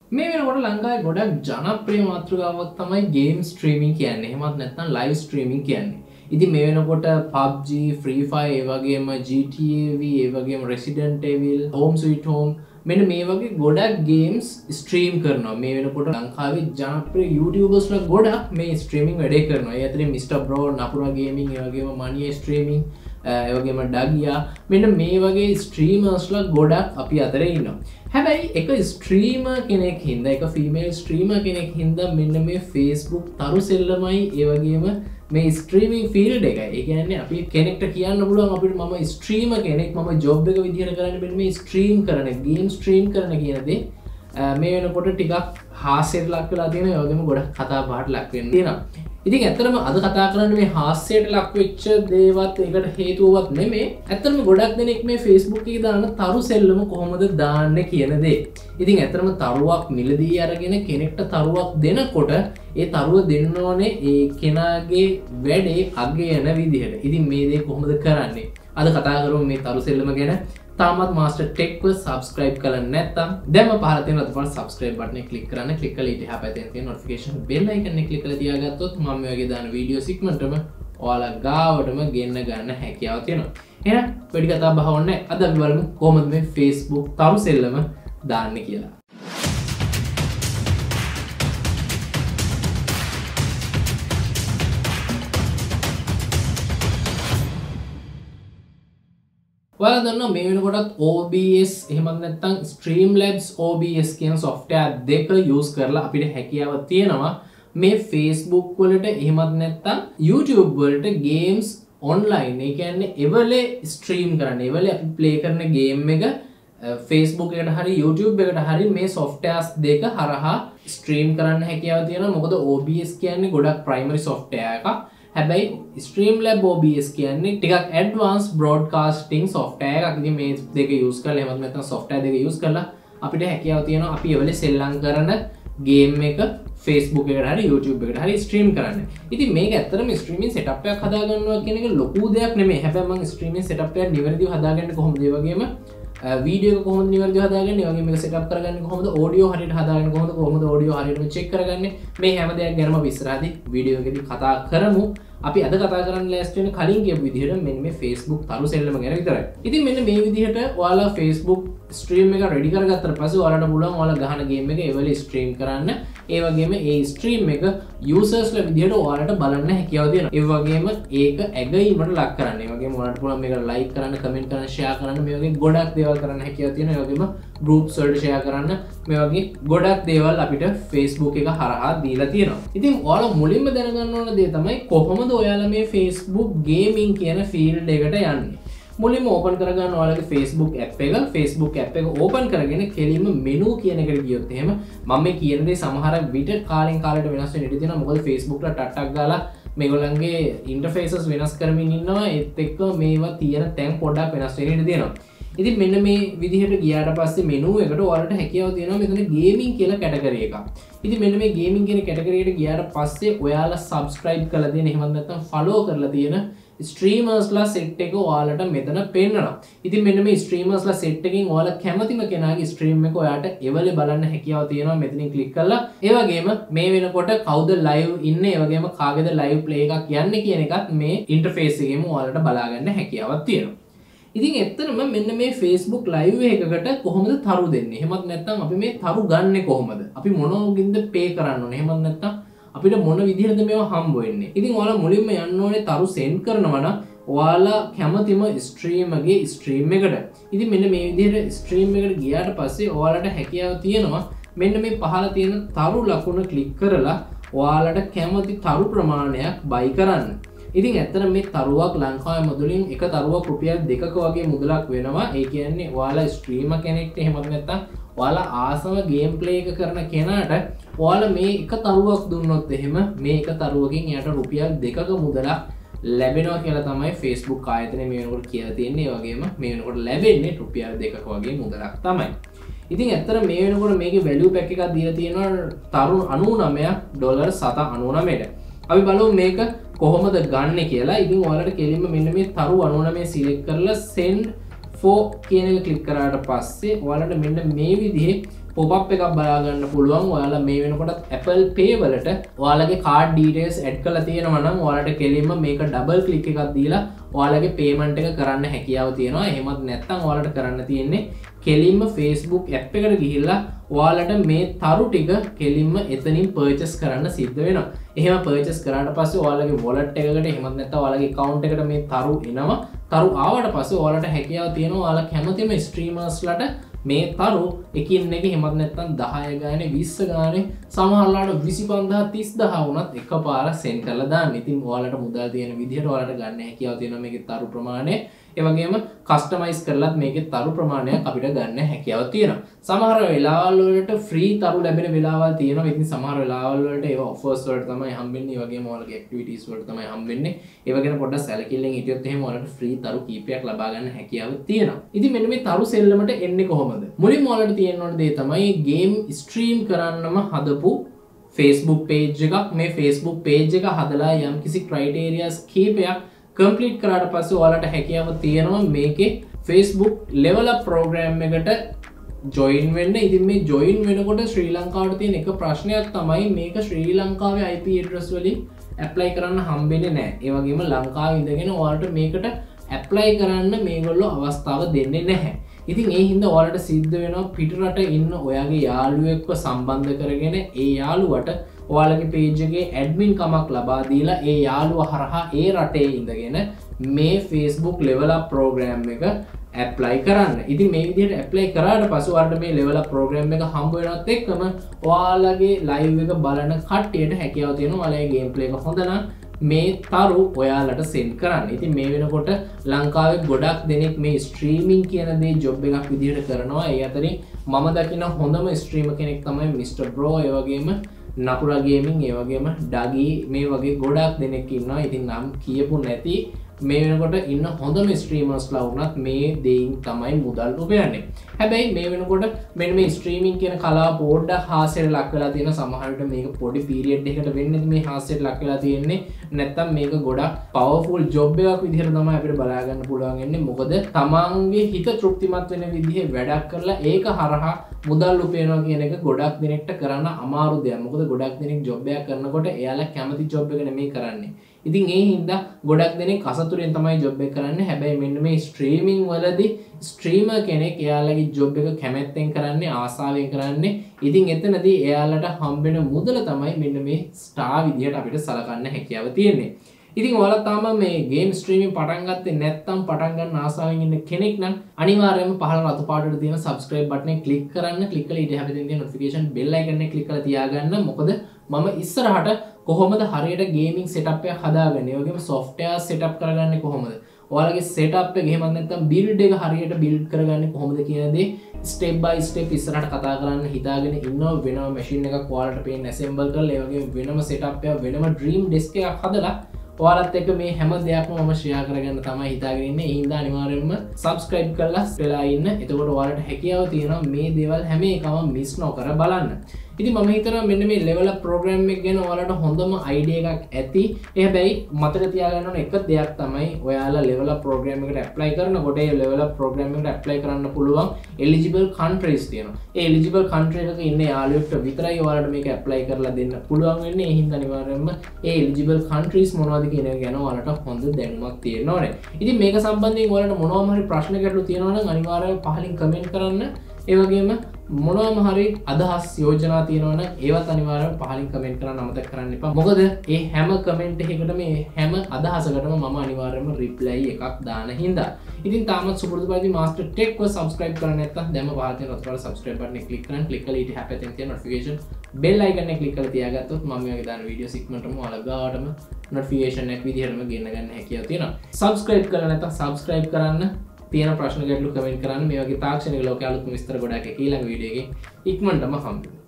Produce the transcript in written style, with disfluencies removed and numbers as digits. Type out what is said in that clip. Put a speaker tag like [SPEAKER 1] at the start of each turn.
[SPEAKER 1] මේ වෙනකොට ලංකාවේ ගොඩක් ජනප්‍රිය මාතෘකාවක් තමයි ගේම් ස්ට්‍රීමින් කියන්නේ. එහෙමත් නැත්නම් ලයිව් ස්ට්‍රීමින් කියන්නේ. ඉතින් මේ වෙනකොට PUBG, Free Fire, ඒ වගේම GTA V, ඒ වගේම Resident Evil, Home Sweet Home මෙන්න මේ වගේ ගොඩක් ගේම්ස් ස්ට්‍රීම් කරනවා. මේ වෙනකොට ලංකාවේ ජනප්‍රිය YouTubers ලා ගොඩක් මේ ස්ට්‍රීමින් වැඩේ කරනවා. ඒ අතරින් Mr. Bro, Napura Gaming, ඒ වගේම Money Streaming, ඒ වගේම Dagia මෙන්න මේ වගේ ස්ට්‍රීමර්ස් ලා ගොඩක් අපි අතරේ ඉන්නවා. හැබැයි එක ස්ට්‍රීමර් කෙනෙක් හින්දා එක ෆීමේල් ස්ට්‍රීමර් කෙනෙක් හින්දා මෙන්න මේ Facebook තරු සෙල්ලමයි ඒ වගේම මේ ස්ට්‍රීමින් ෆීල්ඩ් එකයි. ඒ කියන්නේ අපි කෙනෙක්ට කියන්න පුළුවන් අපිට මම ස්ට්‍රීමර් කෙනෙක්, මම ජොබ් එක විදිහට කරන්නේ මෙන්න මේ ස්ට්‍රීම් කරන, ගේම් ස්ට්‍රීම් කරන කියන දේ මේ වෙනකොට ටිකක් හාස්‍යයට ලක් වෙලා තියෙනවා. ඒ වගේම ගොඩක් කතා බහට ලක් වෙන්න තියෙනවා. ඉතින් ඇත්තටම අද කතා කරන්නේ මේ හාස්‍යයට ලක් වෙච්ච දේවත් ඒකට හේතුවක් නෙමෙයි. ඇත්තටම ගොඩක් දෙනෙක් මේ Facebook එකේ දාන තරු සෙල්ලම කොහොමද දාන්නේ කියන දේ. ඉතින් ඇත්තටම තරුවක් මිලදී අරගෙන කෙනෙක්ට තරුවක් දෙනකොට ඒ තරුව දෙන්න ඕනේ ඒ කෙනාගේ වැඩේ අගයන විදිහට. ඉතින් මේ දේ කොහොමද කරන්නේ? අද කතා කරමු මේ තරු සෙල්ලම ගැන. තාමත් මාස්ටර් ටෙක් ව සබස්ක්‍රයිබ් කරලා නැත්නම් දැන්ම පහළ තියෙන අතපහළ සබස්ක්‍රයිබ් බටන් එක ක්ලික් කරන්න. ක්ලික් කරලා ඊට එහා පැත්තේ තියෙන නොටිෆිකේෂන් බෙල් අයිකන් එක ක්ලික් කරලා තියාගත්තොත් මම මේ වගේ දාන වීඩියෝස් ඉක්මනටම ඔයාලා ගාවටම ගෙන්න ගන්න හැකියාව තියෙනවා. එහෙනම් වැඩි කතා බහ ඕනේ. අද අපි බලමු කොහොමද මේ Facebook තරු සෙල්ලම දාන්නේ කියලා. ඔයාලා දන්නවා මේ වෙනකොටත් OBS එහෙමත් නැත්නම් Streamlabs OBS කියන software දෙක use කරලා අපිට හැකියාව තියෙනවා මේ Facebook වලට එහෙමත් නැත්නම් YouTube වලට games online ඒ කියන්නේ එවලේ stream කරන්න. එවලේ අපි play කරන game එක Facebook එකට හරි YouTube එකට හරි මේ softwares දෙක හරහා stream කරන්න හැකියාව තියෙනවා. මොකද OBS කියන්නේ ගොඩක් primary software එකක්. හැබැයි Streamlab OBS කියන්නේ ටිකක් advanced broadcasting software එකක්. ඉතින් මේ දෙක use කරලා එහෙමත් නැත්නම් software දෙක use කරලා අපිට හැකියාව තියෙනවා අපි එවලේ සෙල්ලම් කරන game එක Facebook එකට හරි YouTube එකට හරි stream කරන්න. ඉතින් මේක ඇත්තටම streaming setup එකක් හදා ගන්නවා කියන එක ලොකු දෙයක් නෙමෙයි. හැබැයි මම streaming setup එකක් නිවැරදිව හදාගන්නේ කොහොමද? ඒ වගේම වීඩියෝ එක කොහොමද නිවැරදිව හදාගන්නේ? ඒ වගේම මේක setup කරගන්නේ කොහොමද? audio හරියට හදාගන්නේ කොහොමද? කොහොමද audio හරියටම check කරගන්නේ? මේ හැම දෙයක් ගැනම අපි ඉස්සරහදී වීඩියෝ එකේදී කතා කරමු. අපි අද කතා කරන්න ලෑස්ති වෙන කලින් කියපු විදිහට මෙන්න මේ Facebook තරු සෙල්ලම ගැන විතරයි. ඉතින් මෙන්න මේ විදිහට ඔයාලා Facebook stream එක ready කරගත්තට පස්සේ ඔයාලට පුළුවන් ඔයාලා ගහන game එක එවලේ stream කරන්න. ඒ වගේම ඒ stream එක users ලා විදිහට ඔයාලට බලන්න හැකියාව දෙනවා. ඒ වගේම ඒක ඇගීමට ලක් කරන්න. ඒ වගේම ඔයාලට පුළුවන් මේක like කරන්න, comment කරන්න, share කරන්න මේ වගේ ගොඩක් දේවල් කරන්න හැකියාව තියෙනවා. ඒ වගේම groups වලට share කරන්න මේ වගේ ගොඩක් දේවල් අපිට Facebook එක හරහා දීලා තියෙනවා. ඉතින් ඔයාලා මුලින්ම දැනගන්න ඕන දේ තමයි කොහොමද ඔයාලා මේ Facebook gaming කියන field එකට යන්නේ. මුලින්ම open කරගන්න ඔයාලගේ Facebook app එක. Facebook app එක open කරගෙන කෙලින්ම menu කියන එකට ගියොත් එහෙම මම මේ කියන දේ සමහර විට කාලෙන් කාලයට වෙනස් වෙන්න ඉඩ තියෙනවා. මොකද Facebook ලා ටට්ටක් ගාලා මේගොල්ලන්ගේ interfaces වෙනස් කරමින් ඉන්නවා. ඒත් එක්ක මේවා තියෙන තැන් පොඩ්ඩක් වෙනස් වෙන්න ඉඩ තියෙනවා. ඉතින් මෙන්න මේ විදිහට ගියාට පස්සේ menu එකට ඔයාලට හැකියාව තියෙනවා මෙතන gaming කියලා කැටගරි එකක්. ඉතින් මෙන්න මේ gaming කියන කැටගරි එකට ගියාට පස්සේ ඔයාලා subscribe කරලා තියෙන එහෙම නැත්නම් follow කරලා තියෙන streamers ලා set එක ඔයාලට මෙතන පෙන්නනවා. ඉතින් මෙන්න මේ streamers ලා set එකකින් ඔයාලා කැමතිම කෙනාගේ stream එක ඔයාලට එවලේ බලන්න හැකියාව තියෙනවා මෙතනින් click කරලා. ඒ වගේම මේ වෙනකොට කවුද live ඉන්නේ, ඒ වගේම කාගේද live play එකක් යන්නේ කියන එකත් මේ interface එකේම ඔයාලට බලා ගන්න හැකියාවක් තියෙනවා. ඉතින් ඇත්තටම මෙන්න මේ Facebook live එකකට කොහොමද තරු දෙන්නේ? එහෙමත් නැත්නම් අපි මේ තරු ගන්නෙ කොහොමද? අපි මොනෝගින්ද pay කරන්න ඕනේ? එහෙමත් නැත්නම් අපිට මොන විදිහටද මේවා හම්බ වෙන්නේ? ඉතින් ඔයාලා මුලින්ම යන්න ඕනේ තරු send කරනවා නම් ඔයාලා කැමතිම stream එකේ stream එකට. ඉතින් මෙන්න මේ විදිහට stream එකට ගියාට පස්සේ ඔයාලට හැකියාව තියෙනවා මෙන්න මේ පහළ තියෙන තරු ලකුණ click කරලා ඔයාලට කැමති තරු ප්‍රමාණයක් buy කරන්න. ඉතින් ඇත්තට මේ තරුවක් ලංකාවේ මුදලින් එක තරුවක් රුපියල් 2ක වගේ මුදලක් වෙනවා. ඒ කියන්නේ ඔයාලා ස්ට්‍රීමර් කෙනෙක්ට එහෙමත් නැත්නම් ඔයාලා ආසම ගේම් ප්ලේ එක කරන කෙනාට ඔයාලා මේ එක තරුවක් දුන්නොත් එහෙම මේ එක තරුවකින් එයාට රුපියල් 2ක මුදලක් ලැබෙනවා කියලා තමයි Facebook ආයතනය මේ වෙනකොට කියලා තියෙන්නේ. ඒ වගේම මේ වෙනකොට ලැබෙන්නේ රුපියල් 2ක වගේ මුදලක් තමයි. ඉතින් ඇත්තට මේ වෙනකොට මේකේ වැලියු පැක් එකක් දීලා තියෙනවා තරු 99ක් ඩොලර් 799ට. අපි බලමු මේක කොහොමද ගන්න කියලා. ඉතින් ඔයාලට කෙලින්ම මෙන්න මේ තරු 99 සිලෙක්ට් කරලා send for කියන එක ක්ලික් කරාට පස්සේ ඔයාලට මෙන්න මේ විදිහේ pop-up එකක් බලා ගන්න පුළුවන්. ඔයාලා මේ වෙනකොට Apple Pay වලට ඔයාලගේ card details add කරලා තියෙනවා නම් ඔයාලට කෙලින්ම මේක double click එකක් දීලා ඔයාලගේ payment එක කරන්න හැකියාව තියෙනවා. එහෙමත් නැත්නම් ඔයාලට කරන්න තියෙන්නේ කෙලින්ම Facebook app එකට ගිහිල්ලා ඔයාලට මේ තරු ටික කෙලින්ම එතනින් purchase කරන්න සිද්ධ වෙනවා. එහෙම purchase කරාට පස්සේ ඔයාලගේ wallet එකකට එහෙමත් නැත්නම් ඔයාලගේ account එකට මේ තරු එනවා. තරු ආවට පස්සේ ඔයාලට හැකියාව තියෙනවා ඔයාලා කැමතිම ස්ට්‍රීමර්ස්ලට මේ තරු එකින් එක එහෙමත් නැත්නම් 10 ගානේ 20 ගානේ සමහරලාට 25000 30000 වුණත් එකපාර send කරලා දාන්න. ඉතින් ඔයාලට මුදල් තියෙන විදිහට ඔයාලට ගන්න හැකියාව තියෙනවා මේකේ තරු ප්‍රමාණය. ඒ වගේම කස්ටමයිස් කරලත් මේකේ තරු ප්‍රමාණයක් අපිට ගන්න හැකියාව තියෙනවා. සමහර වෙලාවල් වලට ෆ්‍රී තරු ලැබෙන වෙලාවල් තියෙනවා. ඉතින් සමහර වෙලාවල් වලට ඒවා ඔෆර්ස් වලට තමයි හම්බෙන්නේ. ඒ වගේම ඔයාලගේ ඇක්ටිවිටීස් වලට තමයි හම්බෙන්නේ. ඒ වගේම පොඩ්ඩක් සැලකිල්ලෙන් හිටියොත් එහෙම ඔයාලට ෆ්‍රී තරු කීපයක් ලබා ගන්න හැකියාව තියෙනවා. ඉතින් මෙන්න මේ තරු සෙල්ලමට එන්නේ කොහොමද? මුලින්ම ඔයාලට තියෙන්න ඕන දේ තමයි ගේම් ස්ට්‍රීම් කරන්නම හදපු Facebook page එකක්. මේ Facebook page එක හදලා යම්කිසි ක්‍රයිටේරියාස් කීපයක් කම්ප්ලීට් කරාට පස්සේ ඔයාලට හැකියාව තියෙනවා මේකේ Facebook level up program එකට join වෙන්න. ඉතින් මේ join වෙනකොට ශ්‍රී ලංකාවට තියෙන එක ප්‍රශ්නයක් තමයි මේක ශ්‍රී ලංකාවේ IP address වලින් apply කරන්න හම්බෙන්නේ නැහැ. ඒ වගේම ලංකාවේ ඉඳගෙන ඔයාලට මේකට apply කරන්න මේගොල්ලෝ අවස්ථාව දෙන්නේ නැහැ. ඉතින් ඒ හින්දා ඔයාලට සිද්ධ වෙනවා පිටරට ඉන්න ඔයාගේ යාළුවෙක්ව සම්බන්ධ කරගෙන ඒ යාළුවට ඔයාලගේ page එකේ admin කමක් ලබා දීලා ඒ යාළුවා හරහා ඒ රටේ ඉඳගෙන මේ Facebook level up program එක apply කරන්න. ඉතින් මේ විදිහට apply කරාට පස්සේ ඔයාලට මේ level up program එක හම්බ වෙනවත් එක්කම ඔයාලගේ live එක බලන කට්ටියට හැකියාව තියෙනවා ඔයාලගේ gameplay එක හොඳ නම් මේ තරු ඔයාලට send කරන්න. ඉතින් මේ වෙනකොට ලංකාවේ ගොඩක් දෙනෙක් මේ streaming කියන දේ job එකක් විදිහට කරනවා. ඒ අතරින් මම දකින හොඳම streamer කෙනෙක් තමයි Mr. Bro. ඒ වගේම Nakura Gaming, ඒ වගේම Dagi මේ වගේ ගොඩක් දෙනෙක් ඉන්නවා. ඉතින් නම් කියපු නැති මේ වෙනකොට ඉන්න හොඳම ස්ට්‍රීමර්ස්ලා වුණත් මේ දෙයින් තමයි මුදල් උපයන්නේ. හැබැයි මේ වෙනකොට මෙන්න මේ ස්ට්‍රීමින් කියන කලාව පොඩ්ඩක් හාස්‍යයට ලක් වෙලා තියෙන. සමහර විට මේක පොඩි පීරියඩ් එකකට වෙන්නේ මේ හාස්‍යයට ලක් වෙලා තියෙන්නේ. නැත්තම් මේක ගොඩක් පවර්ෆුල් ජොබ් එකක් විදිහට තමයි අපිට බලා ගන්න පුළුවන් වෙන්නේ. මොකද තමන්ගේ හිත තෘප්තිමත් වෙන විදිහේ වැඩක් කරලා ඒක හරහා මුදල් උපයනවා කියන එක ගොඩක් දෙනෙක්ට කරන්න අමාරු දෙයක්. මොකද ගොඩක් දෙනෙක් ජොබ් එකක් කරනකොට එයාලා කැමති ජොබ් එක නෙමෙයි කරන්නේ. ඉතින් ඒ හින්දා ගොඩක් දෙනෙක් අසතුරෙන් තමයි ජොබ් එක කරන්නේ. හැබැයි මෙන්න මේ ස්ට්‍රීමින් වලදී ස්ට්‍රීමර් කෙනෙක් එයාලගේ ජොබ් එක කැමැත්තෙන් කරන්නේ, ආසාවෙන් කරන්නේ. ඉතින් එතනදී එයාලට හම්බෙන මුදල තමයි මෙන්න මේ ස්ටාර් විදියට අපිට සලකන්න හැකියාව තියෙන්නේ. ඉතින් ඔයාලා තාම මේ ගේම් ස්ට්‍රීමින් පටන් ගත්තේ නැත්නම් පටන් ගන්න ආසාවෙන් ඉන්න කෙනෙක් නම් අනිවාර්යයෙන්ම පහළ රතු පාටට තියෙන subscribe button එක click කරන්න. click කරලා ඊට හැපෙන තියෙන notification bell icon එක click කරලා තියාගන්න. මොකද මම ඉස්සරහට කොහොමද හරියට ගේමින් setup එකක් හදාගන්නේ, ඒ වගේම software setup කරගන්නේ කොහොමද, ඔයාලගේ setup එක එහෙම නැත්නම් build එක හරියට build කරගන්නේ කොහොමද කියන දේ step by step ඉස්සරහට කතා කරන්න හිතාගෙන ඉන්නවා. වෙනම machine එකක් ඔයාලට පේන්න assemble කරලා, ඒ වගේම වෙනම setup එකක්, වෙනම dream desk එකක් හදලා ඔයාලත් එක්ක මේ හැම දෙයක්ම මම share කරගන්න තමයි හිතාගෙන ඉන්නේ. ඒ හින්දා අනිවාර්යයෙන්ම subscribe කරලා වෙලා ඉන්න. එතකොට ඔයාලට හැකියාව තියෙනවා මේ දේවල් හැම එකම miss නොකර බලන්න. ඉතින් මම හිතනවා මෙන්න මේ level up program එක ගැන ඔයාලට හොඳම idea එකක් ඇති. හැබැයි මතක තියාගන්න ඕන එක දෙයක් තමයි ඔයාලා level up program එකට apply කරනකොට ඒ level up program එකට apply කරන්න පුළුවන් eligible countries තියෙනවා. ඒ eligible country එකක ඉන්න යාළුවෙක්ට විතරයි ඔයාලට මේක apply කරලා දෙන්න පුළුවන් වෙන්නේ. ඒ හින්දා අනිවාර්යයෙන්ම ඒ eligible countries මොනවද කියන එක ගැන ඔයාලට හොඳ දැනුමක් තියෙන්න ඕනේ. ඉතින් මේක සම්බන්ධයෙන් ඔයාලට මොනවාම හරි ප්‍රශ්න ගැටලු තියෙනවා නම් අනිවාර්යයෙන් පහලින් comment කරන්න. ඒ වගේම මොනවාම හරි අදහස් යෝජනා තියෙනවා නම් ඒවත් අනිවාර්යයෙන් පහලින් කමෙන්ට් කරන්න අමතක කරන්න එපා. මොකද මේ හැම කමෙන්ට් එකකටම මේ හැම අදහසකටම මම අනිවාර්යයෙන්ම රිප්ලයි එකක් දාන හින්දා. ඉතින් තාමත් සුපුරුදු පරිදි මාස්ටර් ටෙක් ව සබ්ස්ක්‍රයිබ් කරන්න නැත්නම් දැන්ම පහල තියෙන රතුරට සබ්ස්ක්‍රයිබ් බටන් එක ක්ලික් කරන්න. ක්ලික් කරලා ඊට හැපෙතින් තියෙන notification bell icon එක ක්ලික් කරලා තියාගත්තොත් මම මේ වගේ දාන වීඩියෝස් ඉක්මනටම ඔයාලා ගාවටම notification එක විදිහටම ගෙන්න ගන්න හැකියාව තියෙනවා. සබ්ස්ක්‍රයිබ් කරලා නැත්නම් සබ්ස්ක්‍රයිබ් කරන්න. තියෙන ප්‍රශ්න ගැටලු කමෙන්ට් කරන්න. මේ වගේ තාක්ෂණික ලෝකයේ අලුත්ම විස්තර ගොඩක් එක ඊළඟ වීඩියෝ එකේ ඉක්මනටම හම්බෙමු.